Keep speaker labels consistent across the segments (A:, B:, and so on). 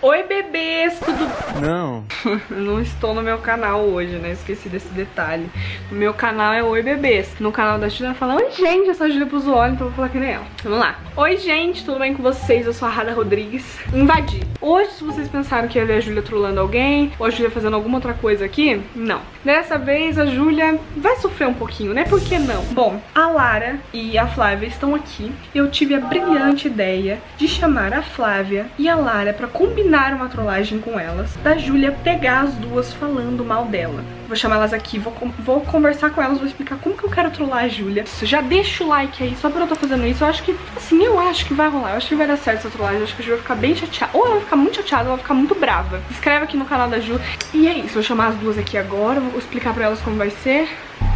A: Oi, bebês, tudo...
B: Não.
A: Eu não estou no meu canal hoje, né? Esqueci desse detalhe. O meu canal é Oi, bebês. No canal da Júlia fala, oi, gente, essa Júlia pros olhos, então eu vou falar que nem ela. Vamos lá. Oi, gente, tudo bem com vocês? Eu sou a Rada Rodrigues. Invadi. Hoje, se vocês pensaram que ia ver a Júlia trollando alguém, ou a Júlia fazendo alguma outra coisa aqui, não. Dessa vez, a Júlia vai sofrer um pouquinho, né? Por que não? Bom, a Lara e a Flávia estão aqui. Eu tive a brilhante ideia de chamar a Flávia e a Lara pra combinar uma trollagem com elas, da Júlia pegar as duas falando mal dela. Vou chamar elas aqui, vou conversar com elas, vou explicar como que eu quero trollar a Júlia. Já deixa o like aí, só pra eu estar fazendo isso. Eu acho que, assim, eu acho que vai rolar. Eu acho que vai dar certo essa trollagem. Eu acho que a Júlia vai ficar bem chateada. Ou ela vai ficar muito chateada, ou ela vai ficar muito brava. Se inscreve aqui no canal da Ju. E é isso, vou chamar as duas aqui agora, vou explicar pra elas como vai ser.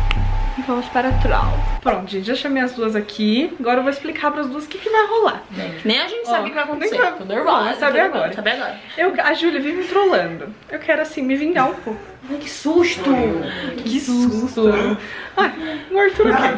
A: E vamos para a troll. Pronto, gente, já chamei as duas aqui. Agora eu vou explicar para as duas o que vai rolar.
C: Nem a gente sabe o que vai acontecer. Tô nervosa.
A: Vai saber agora. A Júlia vive me trollando. Eu quero, assim, me vingar um pouco.
C: Ai, que susto!
A: Que susto! Ai, o Arthur aqui.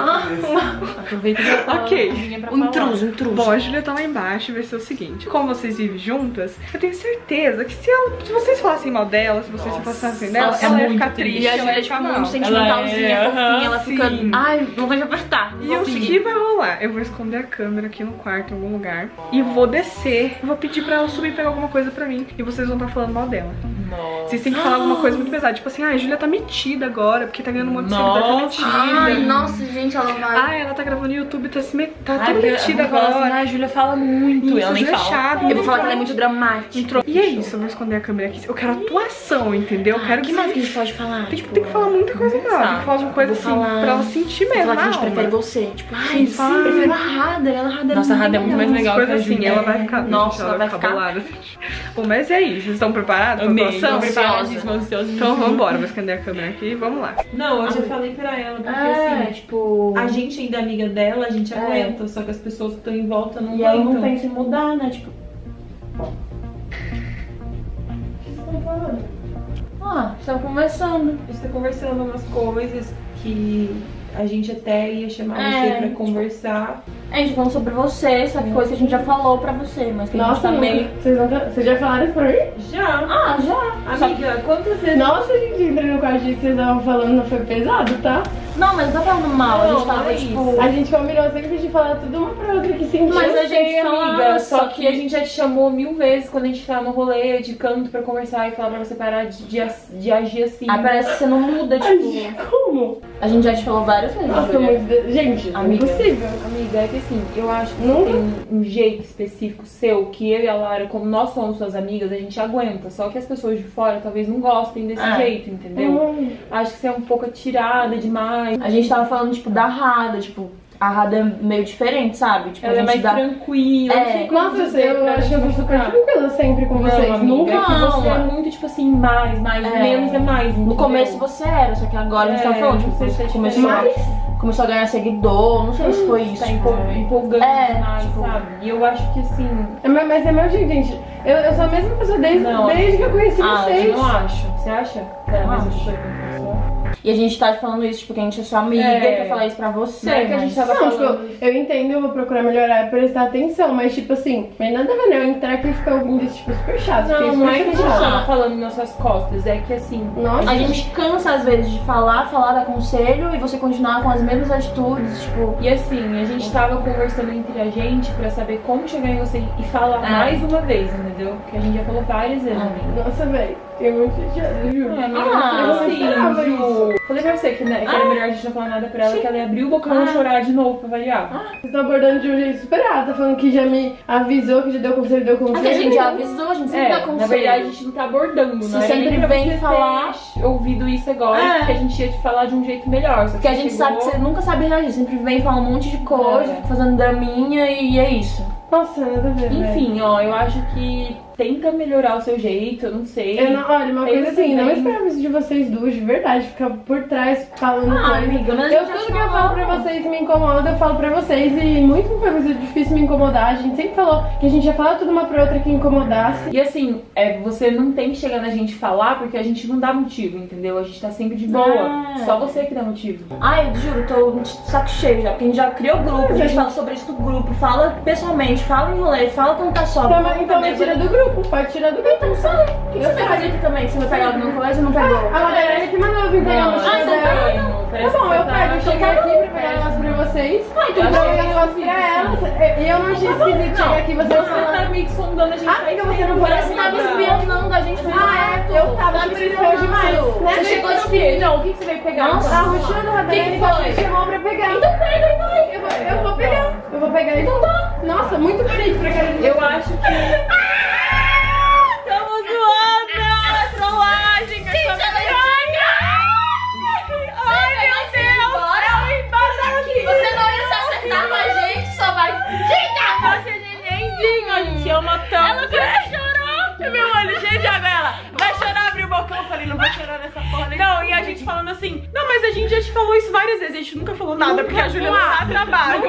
C: Aproveita que eu tô
A: um intruso. Bom, a Júlia tá lá embaixo e vai ser o seguinte. Como vocês vivem juntas, eu tenho certeza que se vocês falassem mal dela, se vocês falassem dela, ela ia ficar triste, ela ia ficar muito
C: sentimentalzinha, fofinha, ela fica... Ai, não vai me apertar.
A: E o que vai rolar? Eu vou esconder a câmera aqui no quarto, em algum lugar, e vou descer, vou pedir pra ela subir e pegar alguma coisa pra mim, e vocês vão estar falando mal dela.
C: Nossa.
A: Vocês têm que falar alguma coisa muito pesada, tipo assim, a Júlia tá metida agora, porque tá ganhando um monte de seguidor, tá metida.
C: Ai, nossa, gente, ela vai...
A: ela tá gravando no YouTube, tá toda metida agora.
C: Assim, a Júlia fala muito,
A: isso,
C: ela nem fala. Eu vou falar que ela é muito dramática.
A: E é isso, eu vou esconder a câmera aqui. Eu quero atuação, entendeu? Eu quero
C: que mais que a gente pode falar?
A: Tem que falar muita coisa legal. Tem que falar alguma coisa assim, pra ela sentir mesmo.
C: Falar que a gente prefere você. Tipo, ai, sim,
A: prefiro
C: a Rada.
A: Nossa, a Rada é muito mais legal que a Júlia. Assim, ela vai ficar...
C: Nossa,
A: ela vai ficar bolada. Bom, mas é isso. Vocês estão preparados pra atuação?
C: Ansiosa.
A: Então vambora, vou esconder a câmera aqui e vamos lá.
D: Não, eu já falei pra ela, porque assim,
C: tipo...
D: a gente ainda é amiga dela, a gente aguenta, só que as pessoas que estão em volta não
C: aguentam. E ela não
D: aguentam.
C: pensa em mudar, né, tipo... Estão conversando.
D: A gente tá conversando umas coisas que a gente até ia chamar você pra conversar.
C: A gente falou sobre você, só que coisa que a gente já falou pra você, mas que
E: nossa,
C: a gente também...
E: Vocês já falaram isso pra mim?
D: Já.
C: Já.
D: Amiga, quantas vezes...
E: Nossa, gente, entrei no quarto que vocês estavam falando, não foi pesado, tá?
C: Não, mas não tá falando mal, a gente tava, tipo...
E: A gente combinou sempre de falar tudo uma pra outra que sentiu.
D: Mas a gente
C: amiga,
D: só que a gente já te chamou 1000 vezes quando a gente tá no rolê de canto pra conversar e falar pra você parar de agir assim.
C: Aí parece que você não muda, tipo...
E: Como?
C: A gente já te falou várias vezes.
E: Nossa, muito... Gente,
C: amiga,
E: impossível.
D: Amiga, é que assim, eu acho que você tem um jeito específico seu, que eu e a Lara, como nós somos suas amigas, a gente aguenta. Só que as pessoas de fora talvez não gostem desse jeito, entendeu? Acho que você é um pouco atirada demais.
C: A gente tava falando, tipo, da Rada, tipo... A Rada é meio diferente, sabe? Tipo,
D: ela
C: a gente
D: é mais tranquila.
E: Nossa, eu acho que eu vou super tranquila sempre com vocês. Nunca
D: você é muito, tipo assim, mais, menos é mais.
C: No começo você era, só que agora a gente tá falando, tipo, você começou a ganhar seguidor, não sei se foi isso.
D: Tá empolgando demais, tipo, sabe? E eu acho que assim...
E: Mas é meu jeito, gente. Eu sou a mesma pessoa desde que eu conheci vocês.
D: Eu não acho. Você acha? É a mesma pessoa que eu conheço.
C: E a gente tá falando isso, tipo, que a gente é sua amiga, pra falar isso pra você.
E: Não é que a gente tava falando. Tipo, eu entendo, eu vou procurar melhorar e prestar atenção, mas tipo assim, mas nada a ver, né? Eu entrar aqui e ficar ouvindo isso, tipo, super chato.
D: Não é que a gente tava falando nas suas costas, é que assim...
C: Nossa. A gente cansa às vezes de falar, dar conselho e você continuar com as mesmas atitudes, tipo...
D: E assim, a gente tava conversando entre a gente pra saber como chegar em você e falar mais uma vez, entendeu? Porque a gente já falou várias vezes, amiga.
E: Nossa, velho, eu muito chateada, Ju.
D: Ju. Falei pra você que, né, que era melhor a gente não falar nada pra ela, que ela ia abrir o bocão e chorar de novo pra variar.
E: Vocês estão abordando de um jeito superado, tá falando que já me avisou, que já deu conselho,
C: A gente já avisou, a gente sempre dá conselho.
D: Na verdade a gente não tá abordando,
C: você sempre vem falar...
D: ouvido isso agora, porque a gente ia te falar de um jeito melhor.
C: Porque a gente sabe que você nunca sabe reagir, sempre vem falar um monte de coisa, fazendo draminha e é isso.
E: Nossa, nada a ver,
D: enfim, ó, eu acho que tenta melhorar o seu jeito, eu não sei.
E: Olha, uma coisa assim, não esperava isso de vocês duas, de verdade, ficar por trás falando coisa.
C: Amiga, mas
E: tudo que eu falo pra vocês me incomoda, eu falo pra vocês, e muito foi coisa difícil me incomodar. A gente sempre falou que a gente ia falar tudo uma pra outra que incomodasse.
D: E assim, você não tem que chegar na gente falar, porque a gente não dá motivo, entendeu? A gente tá sempre de boa, só você que dá motivo.
C: Ai, eu juro, tô de saco cheio já, porque a gente já criou grupo, a gente fala sobre isso no grupo, fala pessoalmente, fala em rolê, fala quando tá só.
E: Então me tira do grupo. grupo. Pode tirar do grupo.
C: Não sei. O que você vai fazer aqui também? Você vai pegar no meu colégio ou não pegou?
E: A Madalena que mandou eu vir pegar a mochila dela. Tá bom, eu pego, eu cheguei aqui pra pegar negócio pra vocês. Então eu pegar negócio pra elas. E eu não achei esquisito chegar aqui, vocês
D: Você tá meio que sondando a gente.
E: Amiga, você não parece
C: Você tava espionando a gente.
E: eu tava espionando demais.
C: Você chegou de quê?
D: Não, o que você veio pegar?
E: Nossa, a mochila da Madalena me chamou pra pegar.
C: Então pega, então.
E: Eu vou pegar. Eu vou pegar então tá. Nossa, muito bonito pra cara de
D: Eu acho que...
A: Estamos zoando! É trollagem! Ai, meu Deus! Eu embora daqui!
C: Você não ia se acertar com a gente, só vai.
A: Você é nenenzinho! A gente ama tanto!
C: Ela quase chorou!
A: Meu olho cheio de água, ela vai chorar, abriu o bocão. Eu falei, não vai chorar nessa porra.
D: Não, e a gente falando assim, não, mas a gente já te falou isso várias vezes, a gente nunca falou nada, porque a Júlia não dá trabalho.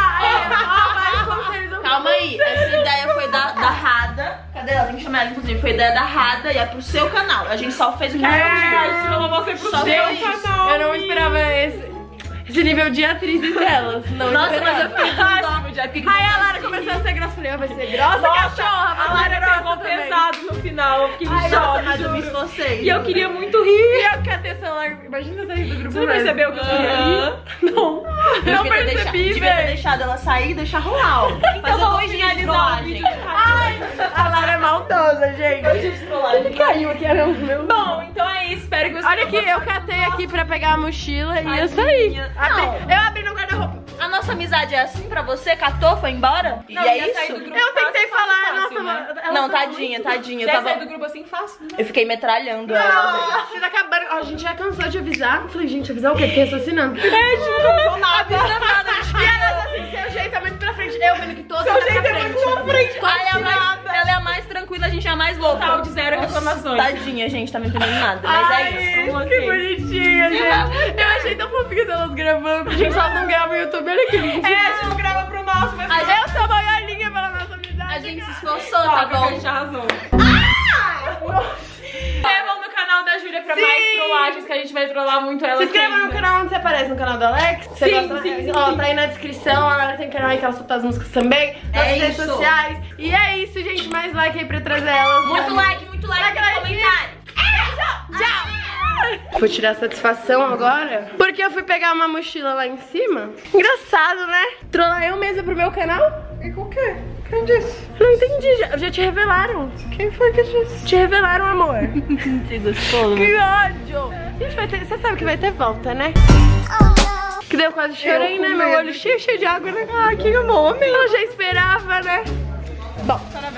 C: Calma aí, essa ideia foi da Rada. Cadê ela? Tem que chamar ela, inclusive. Foi ideia da Rada e é pro seu canal. A gente só fez o que
D: A Júlia não vai ser pro
C: Só
D: seu
C: foi isso.
D: canal.
E: Eu não esperava esse nível de atrizes delas. Não
C: Nossa,
E: esperava.
C: mas eu fiquei com dó. Já pico.
E: Aí a Lara começou a ser grossa. Falei, vai ser grossa, cachorra.
D: A Lara pegou pesado no final, eu fiquei em choque,
C: Mas eu me
D: juro.
C: esforcei.
D: E eu queria muito rir.
E: E eu quero ter celular. Imagina sair do grupo.
D: Você não percebeu que eu queria rir? Não.
C: Não percebi, devia ter deixado ela sair e deixar rolar. Então vamos finalizar o vídeo.
E: A Lara é maldosa, gente. Caiu aqui, era o meu.
D: Bom, então é isso, espero que vocês
E: Olha aqui, eu catei aqui pra pegar a mochila e eu saí. Eu abri no guarda-roupa.
C: A nossa amizade é assim pra você? Catou, foi embora? E é isso?
E: Eu tentei falar, nossa, ela
C: Não,
E: falou
C: tadinha,
E: muito.
C: tadinha. Eu
D: Quer
C: tava...
D: sair do grupo assim fácil?
C: Eu fiquei metralhando ela.
E: Vocês acabaram. Ó, a gente já cansou de avisar. Eu falei, gente, avisar o quê? Fiquei raciocinando.
D: Não nada.
E: E ela assim, seu jeito é muito pra frente. Eu vendo que todos
D: Seu jeito é muito pra frente.
C: Ela é a mais tranquila, a gente é a mais louca.
D: Total de zero reclamações.
C: Tadinha, gente, tá me entendendo nada. Mas é isso.
E: Que bonitinha, gente. Eu achei tão fofinhas elas gravando. Gente, elas não gravam no YouTube. Olha que lindo.
D: A gente não grava pro nosso, mas
E: Eu sou a maior linha pela nossa amizade.
C: A gente se esforçou, tá
D: a
C: bom?
D: gente arrasou. Se inscrevam no canal da Júlia pra mais trollagens, que a gente vai trollar muito ela.
E: Se inscreva no
D: ainda.
E: canal onde você aparece, no canal do Alex. Você
D: Sim,
E: gosta?
D: sim,
E: Ó,
D: sim.
E: tá aí na descrição. A Lara tem canal aí que ela solta as músicas também. Nas redes
C: isso.
E: sociais. E é isso, gente. Mais like aí pra trazer elas.
C: Muito like no comentário.
E: Vou tirar satisfação agora, porque eu fui pegar uma mochila lá em cima. Engraçado, né? Trollar eu mesma pro meu canal?
A: E com o quê? Quem disse?
E: Não entendi, já te revelaram.
A: Quem foi que disse?
E: Te revelaram, amor.
C: Você gostou?
E: Que ódio. Gente, vai ter, você sabe que vai ter volta, né? Que daí eu quase chorei, né? Meu olho cheio de água, né?
A: Ai, que amor, meu.
E: Eu já esperava, né? Bom,